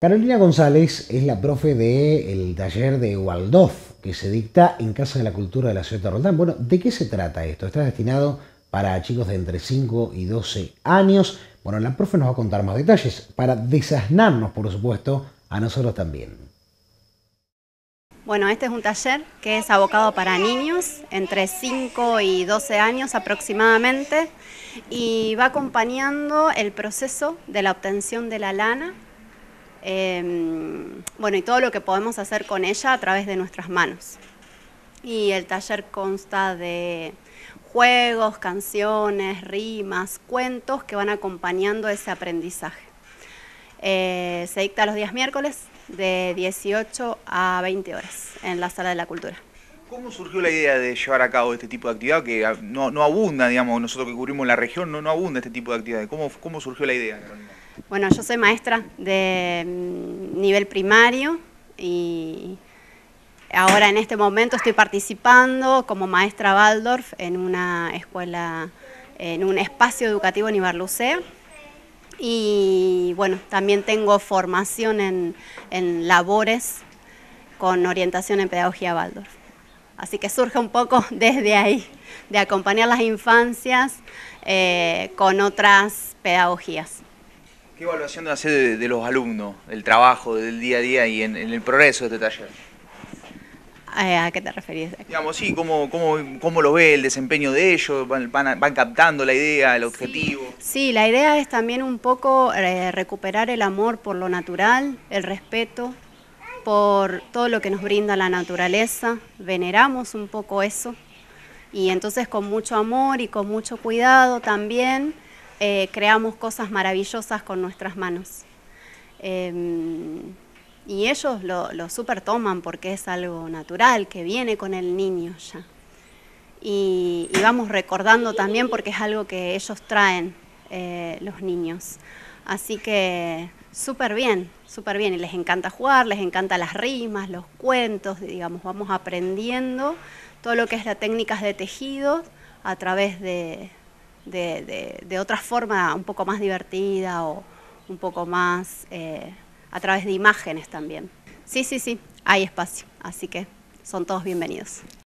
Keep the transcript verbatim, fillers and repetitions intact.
Carolina González es la profe del taller de Waldorf que se dicta en Casa de la Cultura de la ciudad de Roldán. Bueno, ¿de qué se trata esto? Está destinado para chicos de entre cinco y doce años. Bueno, la profe nos va a contar más detalles para desasnarnos, por supuesto, a nosotros también. Bueno, este es un taller que es abocado para niños entre cinco y doce años aproximadamente y va acompañando el proceso de la obtención de la lana, eh, bueno, y todo lo que podemos hacer con ella a través de nuestras manos. Y el taller consta de juegos, canciones, rimas, cuentos que van acompañando ese aprendizaje. Eh, se dicta los días miércoles de dieciocho a veinte horas en la Sala de la Cultura. ¿Cómo surgió la idea de llevar a cabo este tipo de actividad que no, no abunda, digamos, nosotros que cubrimos la región, no, no abunda este tipo de actividades? ¿Cómo, cómo surgió la idea, Carolina? Bueno, yo soy maestra de nivel primario y ahora en este momento estoy participando como maestra Waldorf en una escuela, en un espacio educativo en Ibarlucea. Y bueno, también tengo formación en, en labores con orientación en pedagogía Waldorf. Así que surge un poco desde ahí, de acompañar las infancias eh, con otras pedagogías. ¿Qué evaluación hace de, de los alumnos, del trabajo, del día a día y en, en el progreso de este taller? ¿A qué te referís? Digamos, sí, ¿cómo, cómo, cómo lo ve el desempeño de ellos? ¿Van, van, van captando la idea, el objetivo? Sí, sí, la idea es también un poco eh, recuperar el amor por lo natural, el respeto por todo lo que nos brinda la naturaleza. Veneramos un poco eso y entonces con mucho amor y con mucho cuidado también eh, creamos cosas maravillosas con nuestras manos. Eh, Y ellos lo, lo súper toman porque es algo natural, que viene con el niño ya. Y, y vamos recordando también porque es algo que ellos traen, eh, los niños. Así que súper bien, súper bien. Y les encanta jugar, les encantan las rimas, los cuentos, digamos, vamos aprendiendo todo lo que es las técnicas de tejido a través de, de, de, de otra forma un poco más divertida o un poco más... Eh, a través de imágenes también. Sí, sí, sí, hay espacio, así que son todos bienvenidos.